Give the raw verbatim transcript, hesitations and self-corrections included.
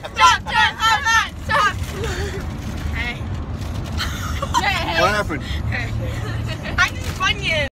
Stop, stop, stop, stop. Hey. What happened? I need Funyuns.